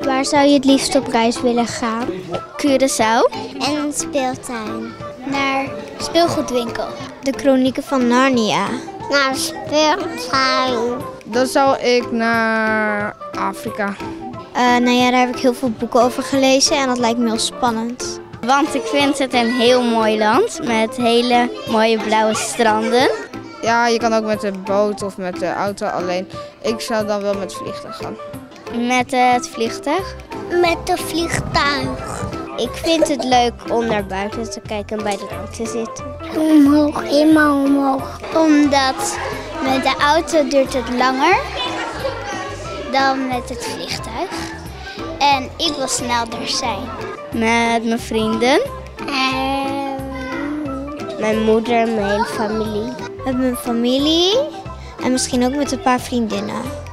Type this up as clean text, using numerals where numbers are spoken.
Waar zou je het liefst op reis willen gaan? Curaçao. En een speeltuin. Naar speelgoedwinkel. De Kronieken van Narnia. Naar speeltuin. Dan zou ik naar Afrika. Nou ja, daar heb ik heel veel boeken over gelezen en dat lijkt me heel spannend. Want ik vind het een heel mooi land met hele mooie blauwe stranden. Ja, je kan ook met de boot of met de auto, alleen ik zou dan wel met het vliegtuig gaan. Met het vliegtuig? Met de vliegtuig. Ik vind het leuk om naar buiten te kijken en bij de raam te zitten. Omhoog, helemaal omhoog. Omdat met de auto duurt het langer dan met het vliegtuig. En ik wil sneller zijn. Met mijn vrienden. Mijn moeder en mijn familie. Met mijn familie en misschien ook met een paar vriendinnen.